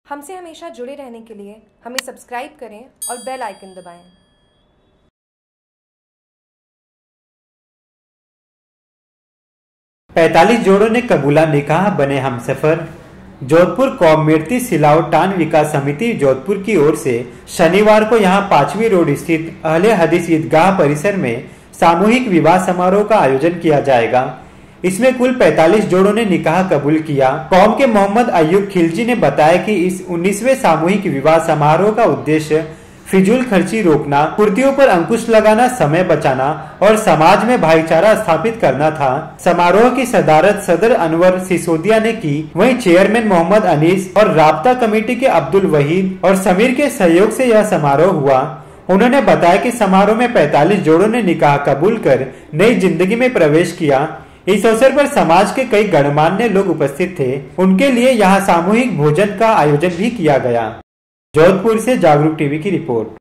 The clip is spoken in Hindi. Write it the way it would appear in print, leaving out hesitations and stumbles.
हमसे हमेशा जुड़े रहने के लिए हमें सब्सक्राइब करें और बेल आइकन दबाएं। 45 जोड़ों ने कबूला निकाह, बने हमसफर। जोधपुर कौमर्ती सिलावटान विकास समिति जोधपुर की ओर से शनिवार को यहां 5वीं रोड स्थित अहले हदीस ईदगाह परिसर में सामूहिक विवाह समारोह का आयोजन किया जाएगा। इसमें कुल 45 जोड़ों ने निकाह कबूल किया। कौम के मोहम्मद अयूब खिलजी ने बताया कि इस 19वें सामूहिक विवाह समारोह का उद्देश्य फिजूल खर्ची रोकना, कुर्तियों पर अंकुश लगाना, समय बचाना और समाज में भाईचारा स्थापित करना था। समारोह की सदारत सदर अनवर सिसोदिया ने की। वहीं चेयरमैन मोहम्मद अनीस और राब्ता कमेटी के अब्दुल वहीद और समीर के सहयोग से यह समारोह हुआ। उन्होंने बताया कि समारोह में 45 जोड़ों ने निकाह कबूल कर नई जिंदगी में प्रवेश किया। इस अवसर पर समाज के कई गणमान्य लोग उपस्थित थे। उनके लिए यहाँ सामूहिक भोजन का आयोजन भी किया गया। जोधपुर से जागरूक टीवी की रिपोर्ट।